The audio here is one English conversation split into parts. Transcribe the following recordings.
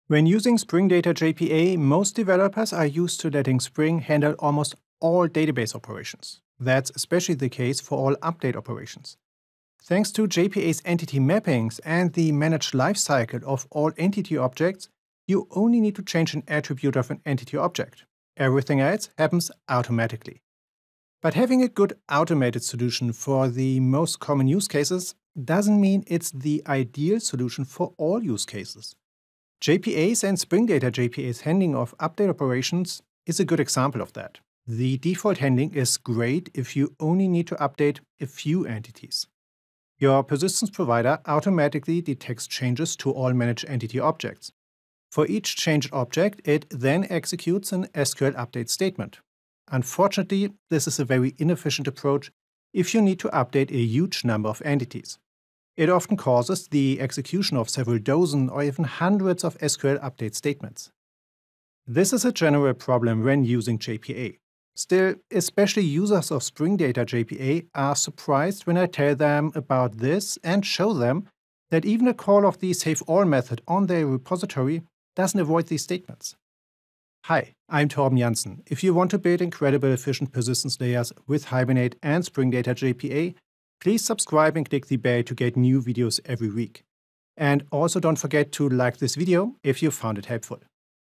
When using Spring Data JPA, most developers are used to letting Spring handle almost all database operations. That's especially the case for all update operations. Thanks to JPA's entity mappings and the managed lifecycle of all entity objects, you only need to change an attribute of an entity object. Everything else happens automatically. But having a good automated solution for the most common use cases doesn't mean it's the ideal solution for all use cases. JPA's and Spring Data JPA's handling of update operations is a good example of that. The default handling is great if you only need to update a few entities. Your persistence provider automatically detects changes to all managed entity objects. For each changed object, it then executes an SQL update statement. Unfortunately, this is a very inefficient approach if you need to update a huge number of entities. It often causes the execution of several dozen or even hundreds of SQL update statements. This is a general problem when using JPA. Still, especially users of Spring Data JPA are surprised when I tell them about this and show them that even a call of the save all method on their repository doesn't avoid these statements. Hi, I'm Torben Janssen. If you want to build incredible efficient persistence layers with Hibernate and Spring Data JPA, please subscribe and click the bell to get new videos every week. And also don't forget to like this video if you found it helpful.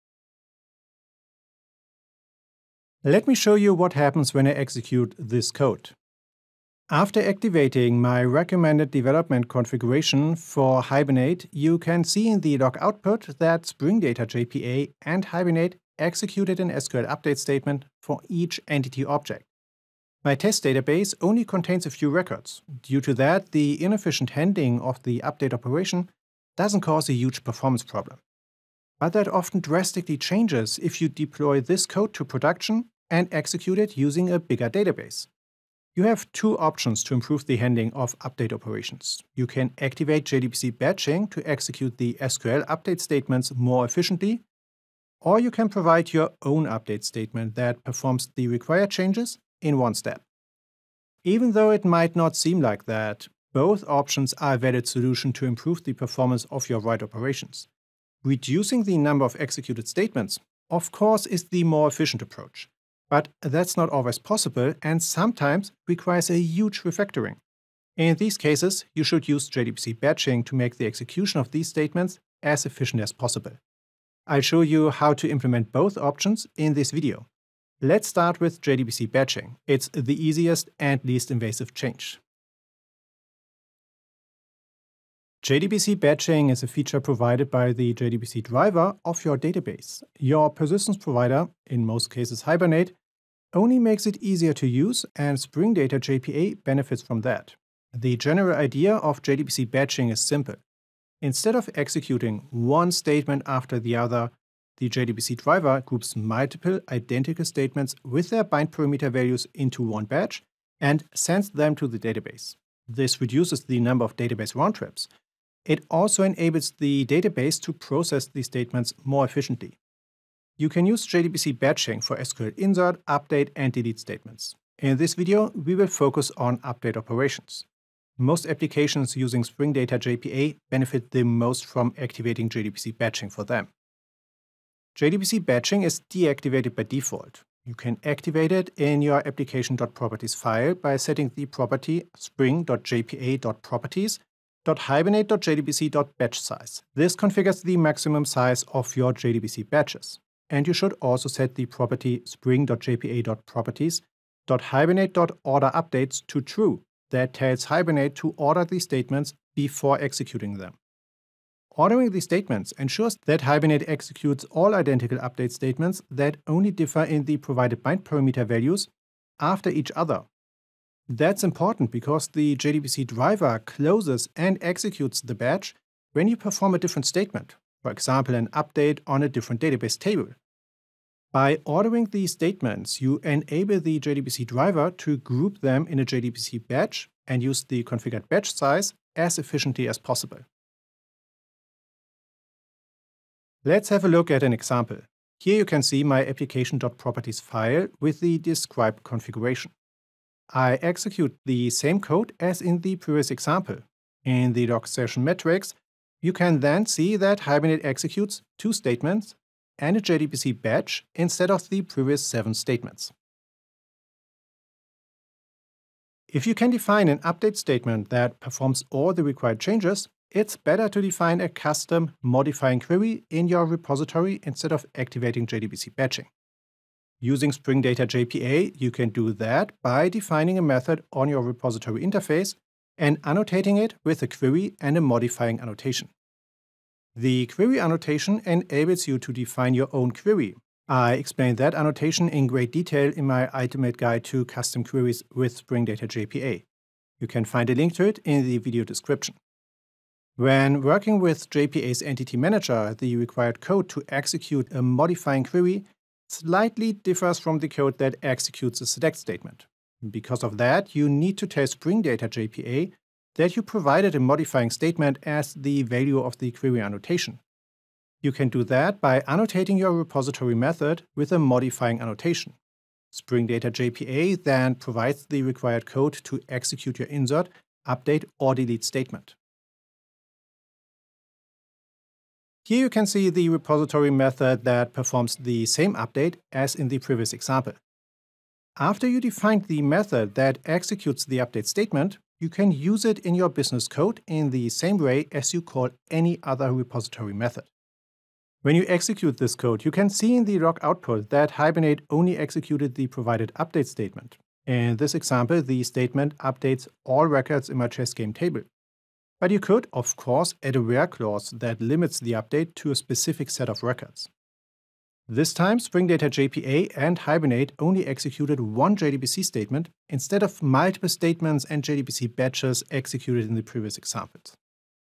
Let me show you what happens when I execute this code. After activating my recommended development configuration for Hibernate, you can see in the log output that Spring Data JPA and Hibernate executed an SQL update statement for each entity object. My test database only contains a few records. Due to that, the inefficient handling of the update operation doesn't cause a huge performance problem. But that often drastically changes if you deploy this code to production and execute it using a bigger database. You have two options to improve the handling of update operations. You can activate JDBC Batching to execute the SQL update statements more efficiently, or you can provide your own update statement that performs the required changes in one step. Even though it might not seem like that, both options are a valid solution to improve the performance of your write operations. Reducing the number of executed statements, of course, is the more efficient approach. But that's not always possible and sometimes requires a huge refactoring. In these cases, you should use JDBC Batching to make the execution of these statements as efficient as possible. I'll show you how to implement both options in this video. Let's start with JDBC Batching. It's the easiest and least invasive change. JDBC Batching is a feature provided by the JDBC driver of your database. Your persistence provider, in most cases Hibernate, only makes it easier to use, and Spring Data JPA benefits from that. The general idea of JDBC Batching is simple. Instead of executing one statement after the other, the JDBC driver groups multiple identical statements with their bind parameter values into one batch and sends them to the database. This reduces the number of database round trips. It also enables the database to process these statements more efficiently. You can use JDBC Batching for SQL insert, update, and delete statements. In this video, we will focus on update operations. Most applications using Spring Data JPA benefit the most from activating JDBC Batching for them. JDBC Batching is deactivated by default. You can activate it in your application.properties file by setting the property spring.jpa.properties.hibernate.jdbc.batch size. This configures the maximum size of your JDBC batches. And you should also set the property spring.jpa.properties.hibernate.orderUpdates to true. That tells Hibernate to order these statements before executing them. Ordering these statements ensures that Hibernate executes all identical update statements that only differ in the provided bind parameter values after each other. That's important because the JDBC driver closes and executes the batch when you perform a different statement, for example, an update on a different database table. By ordering these statements, you enable the JDBC driver to group them in a JDBC batch and use the configured batch size as efficiently as possible. Let's have a look at an example. Here you can see my application.properties file with the described configuration. I execute the same code as in the previous example. In the log session metrics, You can then see that Hibernate executes 2 statements and a JDBC batch instead of the previous 7 statements. If you can define an update statement that performs all the required changes, it's better to define a custom modifying query in your repository instead of activating JDBC batching. Using Spring Data JPA, you can do that by defining a method on your repository interface and annotating it with a query and a modifying annotation. The query annotation enables you to define your own query. I explained that annotation in great detail in my ultimate guide to custom queries with Spring Data JPA. You can find a link to it in the video description. When working with JPA's Entity Manager, the required code to execute a modifying query slightly differs from the code that executes a select statement. Because of that, you need to tell Spring Data JPA that you provided a modifying statement as the value of the query annotation. You can do that by annotating your repository method with a modifying annotation. Spring Data JPA then provides the required code to execute your insert, update, or delete statement. Here you can see the repository method that performs the same update as in the previous example. After you defined the method that executes the update statement, you can use it in your business code in the same way as you call any other repository method. When you execute this code, you can see in the log output that Hibernate only executed the provided update statement. In this example, the statement updates all records in my chess game table. But you could, of course, add a where clause that limits the update to a specific set of records. This time, Spring Data JPA and Hibernate only executed one JDBC statement instead of multiple statements and JDBC batches executed in the previous examples.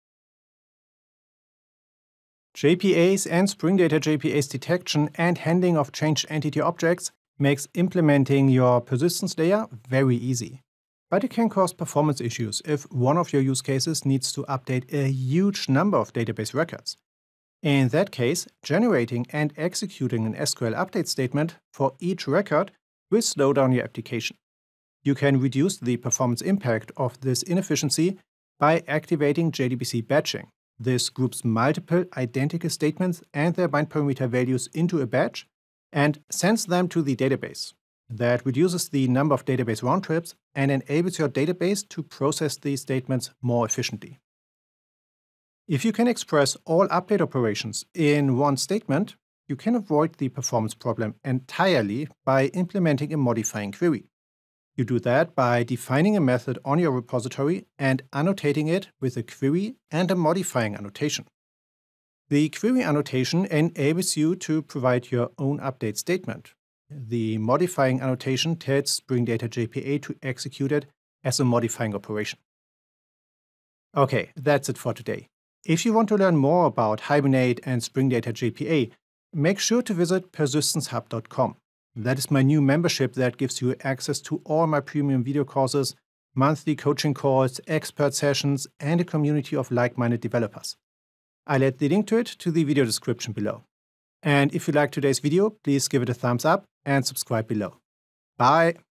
JPA's and Spring Data JPA's detection and handling of changed entity objects makes implementing your persistence layer very easy. But it can cause performance issues if one of your use cases needs to update a huge number of database records. In that case, generating and executing an SQL update statement for each record will slow down your application. You can reduce the performance impact of this inefficiency by activating JDBC Batching. This groups multiple identical statements and their bind parameter values into a batch and sends them to the database. That reduces the number of database round trips and enables your database to process these statements more efficiently. If you can express all update operations in one statement, you can avoid the performance problem entirely by implementing a modifying query. You do that by defining a method on your repository and annotating it with a query and a modifying annotation. The query annotation enables you to provide your own update statement. The modifying annotation tells Spring Data JPA to execute it as a modifying operation. Okay, that's it for today. If you want to learn more about Hibernate and Spring Data JPA, make sure to visit persistencehub.com. That is my new membership that gives you access to all my premium video courses, monthly coaching calls, expert sessions, and a community of like-minded developers. I'll add the link to it to the video description below. And if you liked today's video, please give it a thumbs up and subscribe below. Bye!